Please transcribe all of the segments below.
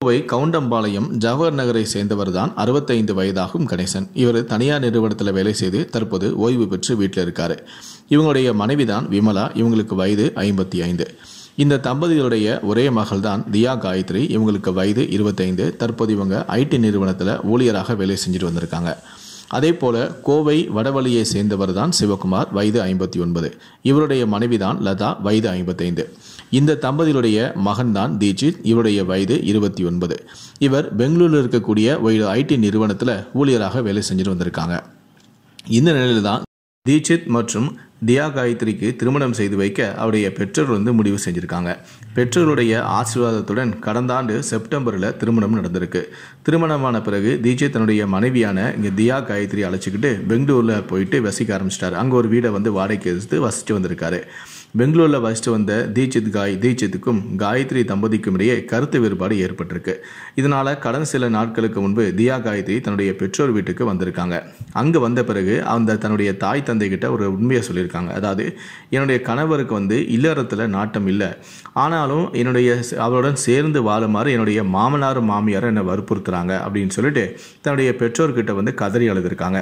கோவை கவுண்டம்பாளையம் ஜவஹர் நகரை சேர்ந்தவர் தான் 65 வயதாகும் கணேசன். இவர் தனியார் நிறுவனத்தில் வேலை செய்து தற்போது ஓய்வு பெற்று வீட்டில் இருக்காரு. இவங்களுடைய மனைவி தான் விமலா. இவங்களுக்கு வயது 55. இந்த தம்பதிகளுடைய ஒரே மகள் தான் தியா காயத்ரி. இவங்களுக்கு வயது 25. தற்போது இவங்க ஐடி நிறுவனத்தில் ஊழியராக வேலை செஞ்சுட்டு வந்திருக்காங்க. அதே போல கோவை வடவழியை சேர்ந்தவர் தான் சிவகுமார், வயது 59. இவருடைய மனைவி தான் லதா, வயது 55. இந்த தம்பதியுடைய மகன் தான் தீட்சித். இவருடைய வயது 29. இவர் பெங்களூரில் இருக்கக்கூடிய ஒரு ஐடி நிறுவனத்தில் ஊழியராக வேலை செஞ்சுட்டு வந்திருக்காங்க. இந்த நிலையில் தான் தீட்சித் மற்றும் தியா காயத்ரிக்கு திருமணம் செய்து வைக்க அவருடைய பெற்றோர் முடிவு செஞ்சுருக்காங்க. பெற்றோருடைய ஆசீர்வாதத்துடன் கடந்த ஆண்டு செப்டம்பரில் திருமணம் நடந்திருக்கு. திருமணமான பிறகு தீட்சித் தன்னுடைய மனைவியான இங்கே தியா காயத்ரி அழைச்சிக்கிட்டு பெங்களூரில் போயிட்டு வசிக்க ஆரம்பிச்சிட்டார். அங்கே ஒரு வீடை வாடகைக்கு எடுத்து வசித்து வந்திருக்காரு. பெங்களூரில் வசித்து வந்த தீட்சித்துக்கும் காயத்ரி தம்பதிக்கும் இடையே கருத்து வேறுபாடு ஏற்பட்டிருக்கு. இதனால் கடந்த சில நாட்களுக்கு முன்பு தியா காயத்ரி தன்னுடைய பெற்றோர் வீட்டுக்கு வந்திருக்காங்க. அங்கே வந்த பிறகு தன்னுடைய தாய் தந்தை கிட்ட ஒரு உண்மையை சொல்லியிருக்காங்க. அதாவது, என்னுடைய கணவருக்கு இல்லறத்தில் நாட்டம் இல்லை, ஆனாலும் அவருடன் சேர்ந்து வாழுமாறு என்னுடைய மாமனாரும் மாமியாரும் என்னை வற்புறுத்துறாங்க அப்படின்னு சொல்லிட்டு தன்னுடைய பெற்றோர்கிட்ட கதறி அழுதுருக்காங்க.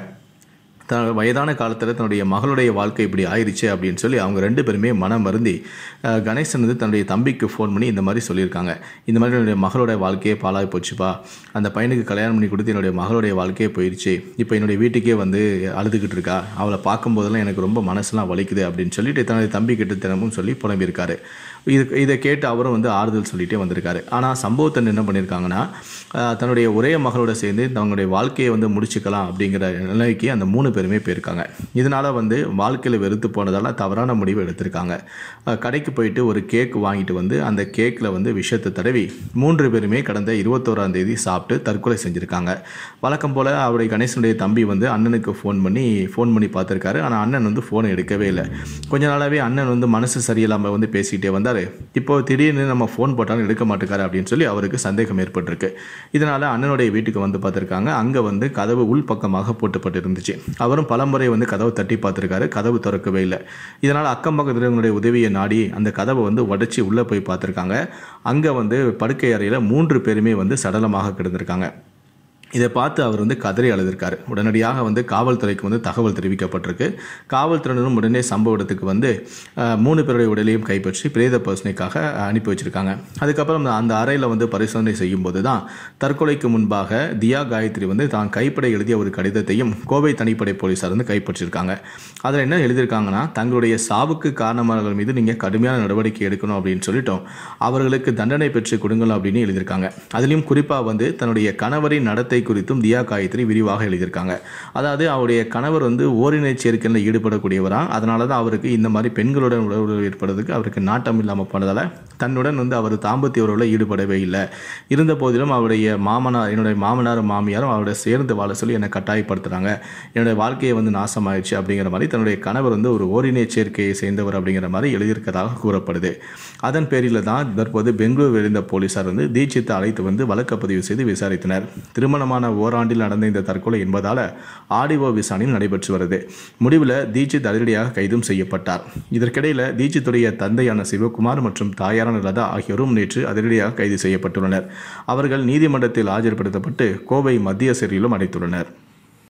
வயதான காலத்தில் தன்னுடைய மகளுடைய வாழ்க்கை இப்படி ஆயிடுச்சு அப்படின்னு சொல்லி அவங்க 2 பேருமே மனம் வருந்தி கணேசன் தன்னுடைய தம்பிக்கு ஃபோன் பண்ணி இந்த மாதிரி சொல்லியிருக்காங்க. இந்த மாதிரி என்னுடைய மகளோட வாழ்க்கையே பாழாகி போச்சுப்பா, அந்த பையனுக்கு கல்யாணம் பண்ணி கொடுத்து என்னுடைய மகளுடைய வாழ்க்கையே போயிடுச்சு, இப்போ என்னுடைய வீட்டுக்கே அழுதுகிட்டு இருக்கா, அவளை பார்க்கும்போதெல்லாம் எனக்கு ரொம்ப மனசுலாம் வலிக்குது அப்படின்னு சொல்லிட்டு தன்னுடைய தம்பி கிட்ட தினமும் சொல்லி புலம்பியிருக்காரு. இதை கேட்டு அவரும் ஆறுதல் சொல்லிகிட்டே வந்திருக்காரு. ஆனால் சம்பவத்தை என்ன பண்ணியிருக்காங்கன்னா, தன்னுடைய ஒரே மகளோட சேர்ந்து தங்களுடைய வாழ்க்கையை முடிச்சுக்கலாம் அப்படிங்கிற நிலைக்கு அந்த 3 பேருமே போயிருக்காங்க. இதனால் வாழ்க்கையில் வெறுத்து போனதால் தவறான முடிவு எடுத்திருக்காங்க. கடைக்கு போயிட்டு ஒரு கேக் வாங்கிட்டு அந்த கேக்கில் விஷத்தை தடவி 3 பேருமே கடந்த 21ஆம் தேதி சாப்பிட்டு தற்கொலை செஞ்சுருக்காங்க. வழக்கம் போல் அவருடைய கணேசனுடைய தம்பி அண்ணனுக்கு ஃபோன் பண்ணி பார்த்துருக்காரு. ஆனால் அண்ணன் ஃபோனை எடுக்கவே இல்லை. கொஞ்ச நாளாகவே அண்ணன் மனசு சரியில்லாமல் பேசிக்கிட்டே வந்தார். இப்போ திடீர்னு நம்ம ஃபோன் போட்டாலும் எடுக்க மாட்டேக்காரு அப்படின்னு சொல்லி அவருக்கு சந்தேகம் ஏற்பட்டிருக்கு. இதனால் அண்ணனுடைய வீட்டுக்கு பார்த்துருக்காங்க. அங்கே கதவு உள் பக்கமாக போட்டுப்பட்டு இருந்துச்சு. அவரும் பலமுறை கதவை தட்டி பார்த்துருக்காரு. கதவு திறக்கவே இல்லை. இதனால் அக்கம் பக்கத்தினுடைய உதவியை நாடி அந்த கதவை உடைச்சி உள்ளே போய் பார்த்துருக்காங்க. அங்கே படுக்கை அறையில் 3 பேருமே சடலமாக கிடந்திருக்காங்க. இதை பார்த்து அவர் கதறி அழுதிருக்காரு. உடனடியாக காவல்துறைக்கு தகவல் தெரிவிக்கப்பட்டிருக்கு. காவல்துறையினரும் உடனே சம்பவ இடத்துக்கு 3 பேருடைய உடலையும் கைப்பற்றி பிரேத பரிசோதனைக்காக அனுப்பி வச்சிருக்காங்க. அதுக்கப்புறம் அந்த அறையில் பரிசோதனை செய்யும் போது தான் தற்கொலைக்கு முன்பாக தியா காயத்ரி தான் கைப்பட எழுதிய ஒரு கடிதத்தையும் கோவை தனிப்படை போலீசார் கைப்பற்றிருக்காங்க. அதில் என்ன எழுதியிருக்காங்கன்னா, தங்களுடைய சாவுக்கு காரணமானவர்கள் மீது நீங்கள் கடுமையான நடவடிக்கை எடுக்கணும் அப்படின்னு சொல்லிட்டோம், அவர்களுக்கு தண்டனை பெற்று கொடுங்கணும் அப்படின்னு எழுதியிருக்காங்க. அதுலேயும் குறிப்பாக தன்னுடைய கணவரின் நடத்தை குறித்தும் தியா காயத்ரி விரிவாக எழுதியிருக்காங்க. அதாவது, அவருடைய கணவர் ஓரினை சேர்க்கையில் ஈடுபடக்கூடியவரா, அதனால தான் அவருக்கு இந்த மாதிரி பெண்களுடன் உறவு ஏற்படுறதுக்கு அவருக்கு நாட்டம் இல்லாமல் போனதால் தன்னுடன் அவர் தாம்பத்திய உறவில் ஈடுபடவே இல்லை. இருந்த போதிலும் என்னுடைய மாமனாரும் மாமியாரும் அவருடைய சேர்ந்து வாழ சொல்லி என்னை கட்டாயப்படுத்துகிறாங்க, என்னுடைய வாழ்க்கையை நாசமாயிடுச்சு அப்படிங்கிற மாதிரி தன்னுடைய கணவர் ஒரு ஓரினை சேர்க்கையை சேர்ந்தவர் அப்படிங்கிற மாதிரி எழுதியிருக்கிறதாக கூறப்படுது. அதன் பேரில் தான் தற்போது பெங்களூர் இருந்த போலீசார் தீட்சித்தை அழைத்து வழக்கப்பதிவு செய்து விசாரித்தனர். திருமணமான ஓராண்டில் நடந்த இந்த தற்கொலை என்பதால் ஆடியோ விசாரணையும் நடைபெற்று வருது. முடிவில் தீட்சித் அதிரடியாக கைதும் செய்யப்பட்டார். இதற்கிடையில் தீட்சித்துடைய தந்தையான சிவகுமார் மற்றும் தாயாரான லதா ஆகியோரும் நேற்று அதிரடியாக கைது செய்யப்பட்டுள்ளனர். அவர்கள் நீதிமன்றத்தில் ஆஜர்படுத்தப்பட்டு கோவை மத்திய சிறையிலும் அடைத்துள்ளனர்.